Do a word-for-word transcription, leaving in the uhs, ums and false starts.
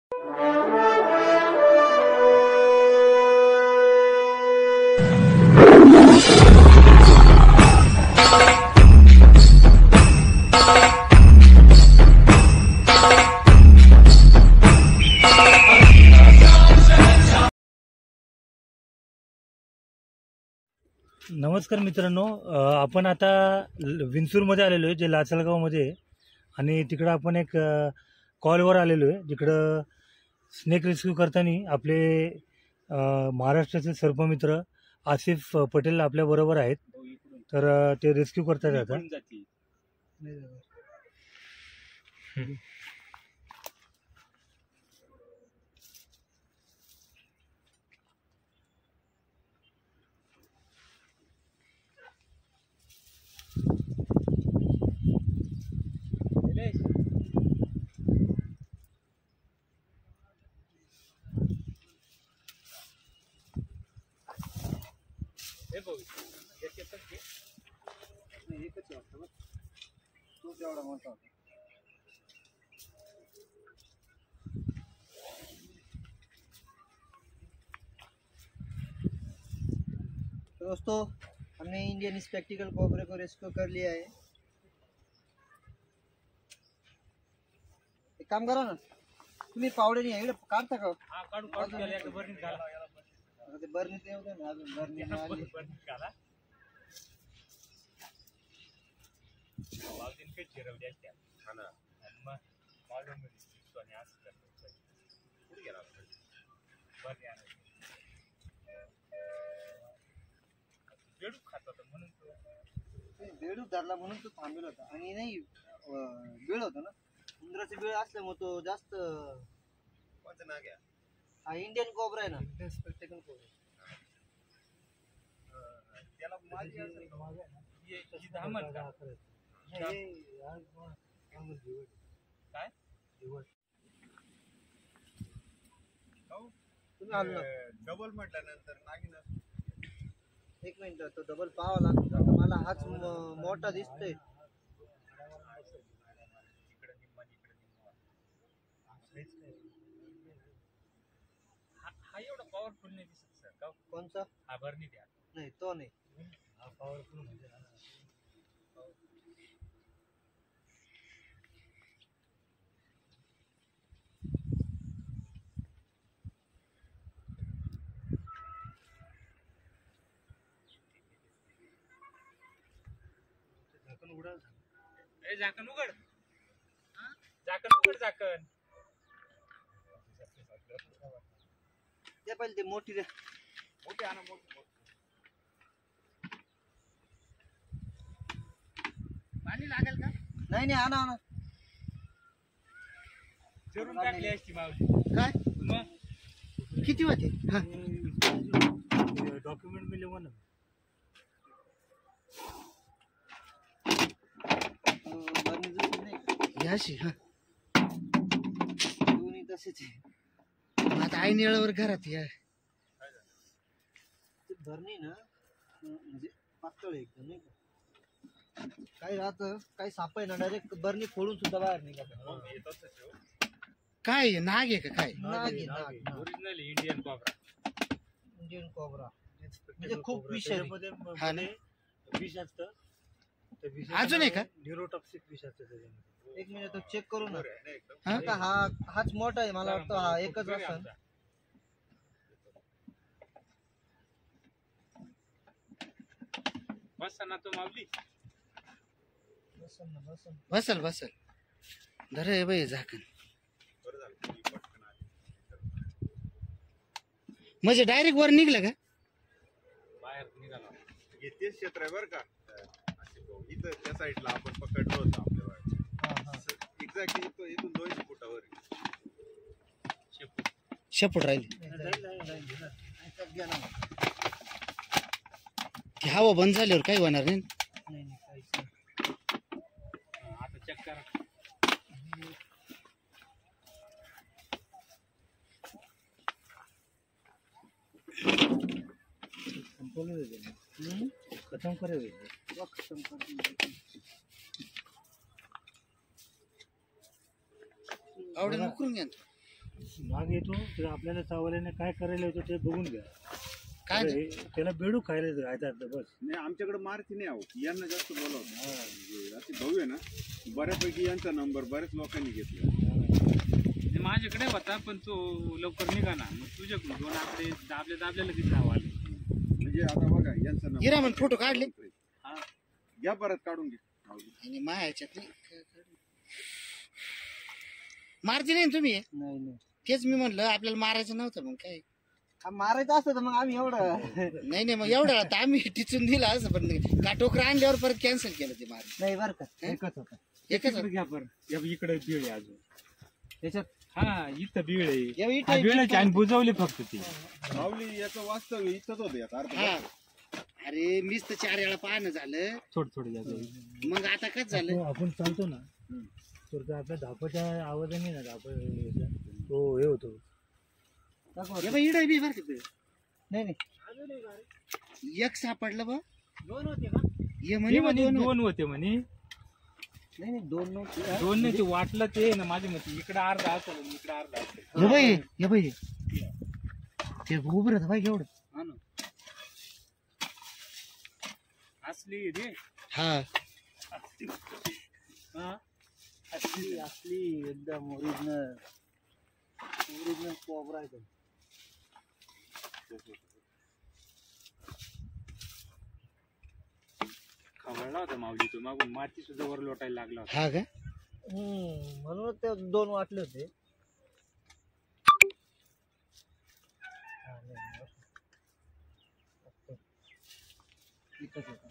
नमस्कार मित्रांनो, आपण आता विंचूरमध्ये आलेलो आहे, जे लासलगावमध्ये आहे. आणि तिकडं आपण एक कॉलवर आलेलो आहे, जिकडं स्नेक रेस्क्यू करताना आपले महाराष्ट्राचे सर्पमित्र आसिफ पटेल आपल्याबरोबर आहेत. तर ते रेस्क्यू करतात आता. दोस्तों, हमने इंडियन स्पेक्टिकल कोबरा को रेस्क्यू कर लिया है. एक काम करा ना, तुम्ही पावडे नाही इकडे काढता का? हा काढू काढू त्याला एक बर्नी घाला. ते बर्नी ते होतं ना, अजून बर्नी आली. बर्नी घाला. वाजून काही चिरवली असते. हा ना. मग मालूम आहे सोने असं करतो. पुढे गेला. बर्नी आला. बेडूक खात होता म्हणून तो बेडूक धरला म्हणून तो थांबेल होता. आणि नाही बेळ होता ना, उंदराचे बेळ असल्यामुळे तो जास्त. कोणता नाग आहे हा? इंडियन कोबरा आहे ना, इंडियन स्पेक्टिकल कोबरा. त्याला माझी ये ही धामण का हे आज काम दिवड काय दिवड हो तुम्ही आलो ना. डबल म्हटल्यानंतर नागिन. एक मिनिट, तो डबल पाहावा लागतो. मला हाच मोठा दिसतोय. हा एवढा पॉवरफुल नाही दिसत सर. कोणचा? हा बर्नी द्या. नाही तो नाही. हा पॉवरफुल म्हणजे ए झाकण उघड. झाकण उघड. झाकण ते पहिले ते मोठी रे. मोठी आणा. मोठी पाणी लागेल का? नाही नाही आणा आणा. चिरून टाकली असती मावशी. काय मग किती वाटे? हा डॉक्युमेंट मी लिहून ना. याशी हा दोन्ही तसेच आहे. आता आई निळावर घरात या भरणी ना, म्हणजे पातळ एकदम नाही का. काही राहत काही साप आहे ना, डायरेक्ट बर्नी फोडून सुद्धा बाहेर निघात. काय नाग आहे का? काय नाग आहे? नाग original Indian cobra. Indian cobra म्हणजे खूप विष आहे. हा नाही विष असतं. अजून आहे का? न्यूरोटॉक्सिक विष असतं त्याच्यामध्ये. एक मिनिट चेक करू ना. हा हा हाच मोठा आहे. मला वाटतं हा एकच असेल. बस ना तो मावली. बसल ना बसल बसल बसल. धरे बाई झाकण. म्हणजे डायरेक्ट वर निघलं का? बाहेर निघाला. तेच क्षेत्र आहे बरं का. इथं त्या साईडला आपण पकडलं होतं आपल्या एक्झॅक्टली. इथं इथून दोनशे फुटावर शेपूट राहिली. हवा बंद झाल्यावर काही होणार नाही. आता चेक करा. खतम करे खतम कर. आवडे उकरून घ्या. नाग येतो तर आपल्याला चावल्याने काय करायला येतो ते बघून घ्या. काय अरे, त्याला बेडूक खायला घालतात बस. नाही आमच्याकडे मारती नाही आहो, यांना जास्त बोलावं. असे भाऊ आहे ना, बऱ्यापैकी यांचा नंबर बऱ्याच लोकांनी घेतला. माझ्याकडे होता पण तो लवकर निघा ना, मग तुझ्याकडून दोन आपले दाबले दाबले लगेच नाव आले. म्हणजे आता बघा यांचा नंबर. हिरा म्हण फोटो काढले हा घ्या परत काढून घे. आणि माया ह्याच्यात नाही. मारती नाही ना तुम्ही नाही नाही तेच मी म्हणलं आपल्याला मारायचं नव्हतं मग काय. हा, मारायचं असतं तर मग आम्ही एवढं नाही नाही मग एवढं आता आम्ही टिचून दिला असं पण काटोकरा आणल्यावर परत कॅन्सल केलं ते मार. नाही बरं का एकच होतं एकच इकडे घ्या बरं. या इकडे बीळ आहे अजून. त्याच्यात हा इथं बीळ आहे. या इथं- हा, बीळाची आणि बुजवली फक्त ती. माऊली याचं वास्तव इथंच होतं याचा अर्थ. हा अरे मीच तर चार वेळा पाहणं झालं थोडं थोडं जायचं. मग आता कच झालं. तो आपण चालतो ना तर ते आपल्या धापाच्या आवाजाने ना धाप तो हे होतो. दाखवा. हे बाई इडं बी बरं का ते. नाही नाही एक सापडलं बा दोन होते का हे हे म्हणे बा म्हणे दोन दोन होते म्हणे. नाही नाही दोन नव्हते दोन नाही ते वाटलं ते ना माझ्या मते इकडे अर्धा असेल आणि इकडे अर्धा असेल. हे बाई हे बाई ते उभं राहतं बाई एवढं. हा ना असली आहे रे. हा हा असली असली एकदम ओरिजिनल ओरिजिनल कोबरा आहे तो. खवळला होता माऊली तो मागून माती सुद्धा वर लोटायला लागला होता. हा का हम्म म्हणून ते दोन वाटले होते. हा, नाही, नाही. एकच होता.